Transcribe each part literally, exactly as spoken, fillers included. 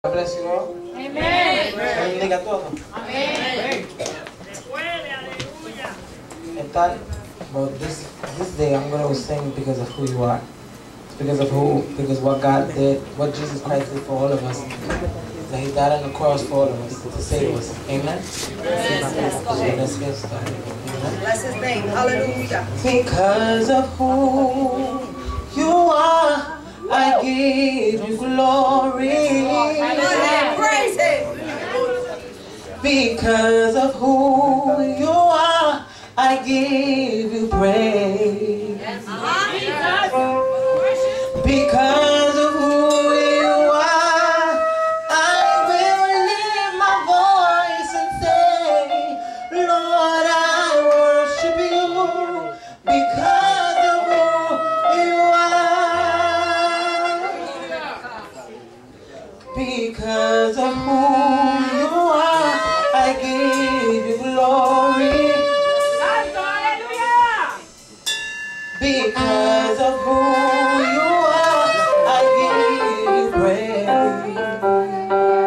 God bless you all. Amen. Bendiga a todos. Amen. And that, well, this this day I'm gonna sing because of who you are. It's because of who, because what God did, what Jesus Christ did for all of us. That He died on the cross for all of us to save us. Amen. Yes, yes, go ahead. Let's get started. Amen. Bless His name. Hallelujah. Because of who you are, I give you glory. Amen. Praise Him. Because of who you are, I give you praise. Because of who you are, I will lift my voice and say, Lord, I worship you. Because of who you are. Because of who you are, I give you glory. Because of who you are, I give you praise.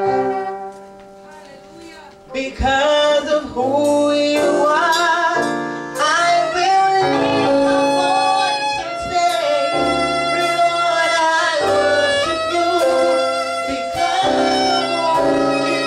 Because of who you are, I will lift my voice and say, Lord, I worship you. Because of who you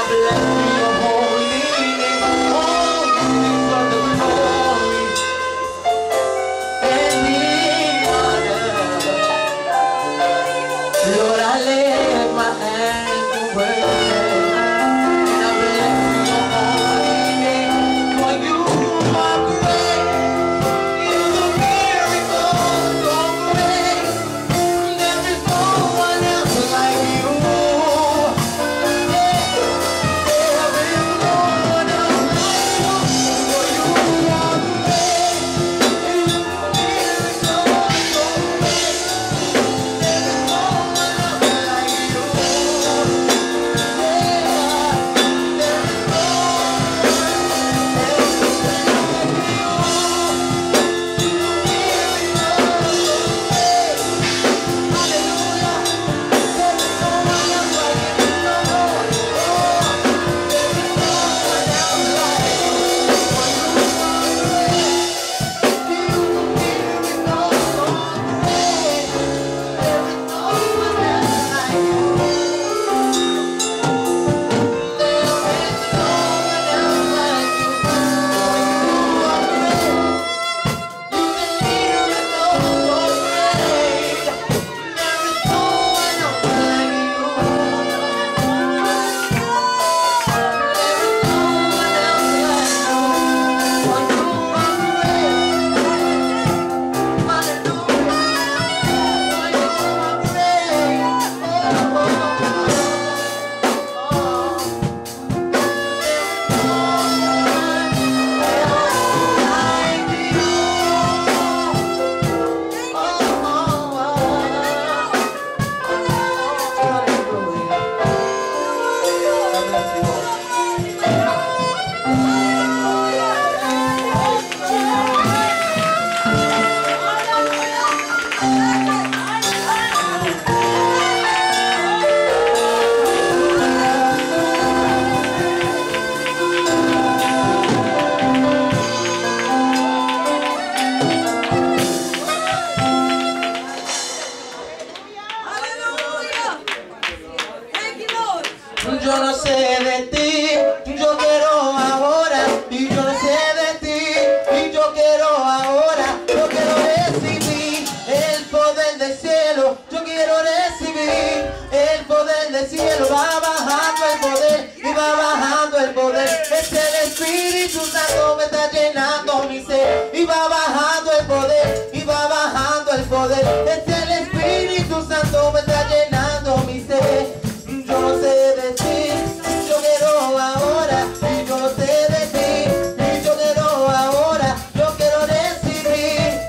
Yo no sé de ti, yo quiero ahora. Y yo no sé de ti, y yo quiero ahora. Yo quiero recibir el poder del cielo. Yo quiero recibir el poder del cielo. Va bajando el poder y va bajando el poder. Es el Espíritu Santo me está llenando mi ser. Y va bajando el poder y va bajando el poder. Es el Espíritu Santo me está llenando mi ser. Yo no sé de ti, yo quiero ahora. Y yo no sé de ti, y yo quiero ahora. Yo quiero recibir,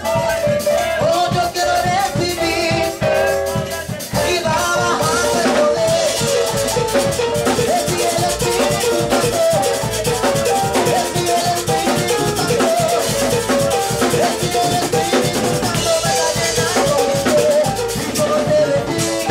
oh, yo quiero recibir. Y va bajando el poder. Es el Espíritu Santo. Es el Espíritu Santo. Es el Espíritu Santo me está llenando mi ser. Y yo no sé de ti.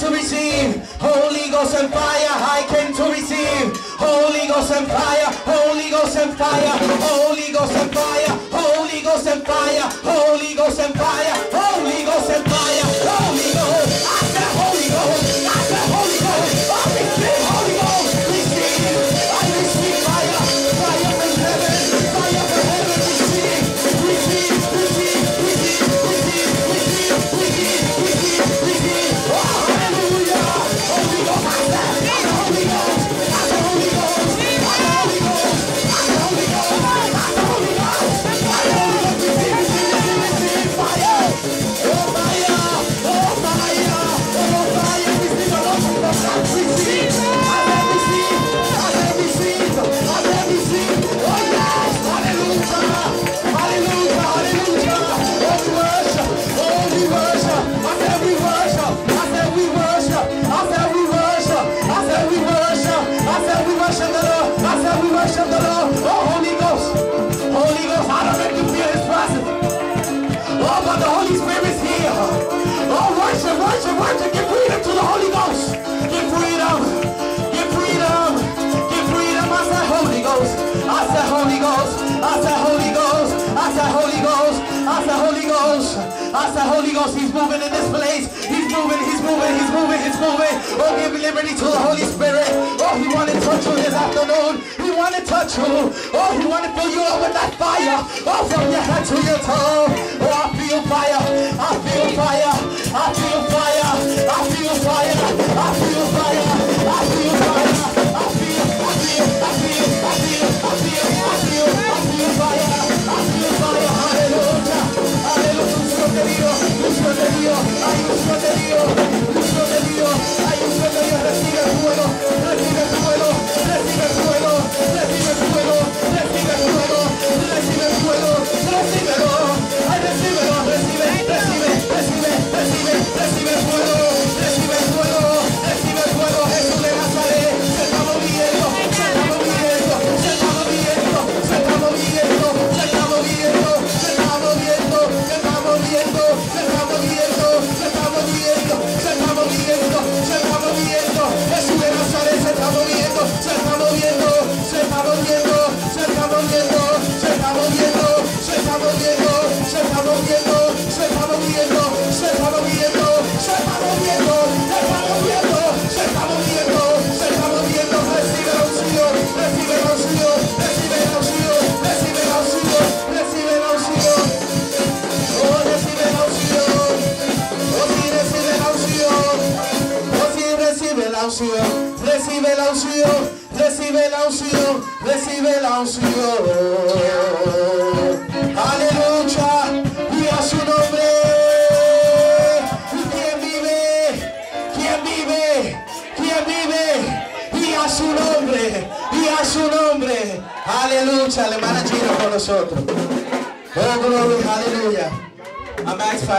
to receive Holy Ghost and fire. I came to receive Holy Ghost and fire. Holy Ghost and fire. Holy Ghost and fire. Holy Ghost and fire. Holy Ghost and fire. Holy Ghost and fire. Holy Ghost. I said Holy Ghost. I said Holy Ghost. I receive Holy Ghost. Receive. I receive fire. Fire from heaven. Fire from heaven. Receive. Receive. Receive. Receive. Receive. Receive. Receive. Receive. Receive. Oh, hallelujah. Holy Ghost. I said Holy Ghost. I said Holy Ghost. I said Holy Ghost. I said Holy Ghost. I said Holy Ghost. Fire. Receive. Receive. Receive. Fire. Oh, fire. Oh, fire. Oh, fire. Receive the love of God. Receive. I said receive. I said receive. I said receive. Oh, yes. Hallelujah. Hallelujah. Hallelujah. Oh, we worship. Oh, we worship. I said we worship. I said we worship. I said we worship. I said we worship. I said we worship the Lord. I said we worship the Lord. Oh, Holy Ghost. Holy Ghost. I don't make you feel His presence. Oh, but the Holy Spirit is here. Oh, worship, worship, worship. Give freedom to the Holy Ghost. Give freedom. Give freedom. Give freedom. I said Holy Ghost. I said Holy Ghost. I said Holy Ghost. I said Holy Ghost. I said Holy Ghost. I said Holy Ghost. He's moving in this place. He's moving. He's moving. He's moving. He's moving. Oh, give liberty to the Holy Spirit. Oh, He want to touch you this afternoon. He want to touch you. Oh, He want to fill you up with that fire. Oh, from your head to your toe. Oh, I feel fire. I feel fire. I feel fire. I feel fire. I feel fire. I feel fire. I feel. I feel. I feel. I feel. I feel. I feel. I feel fire. I feel fire. Hallelujah. Hallelujah. Uso de Dios. Uso de Dios. Ay, uso de Dios. Uso de Dios. Ay, uso de Dios. Recibe el fuego. Recibe el fuego. Recibe el fuego. Recibe el fuego. Recibe el fuego. Recibe el fuego. Recíbelo. Ay, recíbelo. Recibe. Recibe. Recibe. Recibe. Recibe el fuego. Recibe el fuego. Recibe el fuego. Jesús de Nazaret. Se está moviendo. Se está moviendo. Se está moviendo. Se está moviendo. Se está moviendo. Se está moviendo. Se está moviendo. Se está moviendo. Se está moviendo. Se está moviendo. Se está moviendo. Jesús de Nazaret se está moviendo. Se está moviendo. Se está moviendo. Se está moviendo. Se está moviendo. Se está moviendo. Se está moviendo. Se está moviendo. Se está moviendo. Se está moviendo. Se está moviendo. Se está moviendo. Se está moviendo. Recibe la unción. Recibe la unción. Recibe la unción. Recibe la unción. Recibe la unción. Oh, recibe la unción. Oh, sí, recibe la unción. Oh, sí, recibe la unción. Recibe la unción. Recibe la unción. Recibe la unción. Aleluya. Y a su nombre. ¿Y quién vive? ¿Quién vive? ¿Quién vive? Y a su nombre. Y a su nombre. Aleluya. La hermana Gina con nosotros. Oh, gloria. Aleluya. I'm Acts five.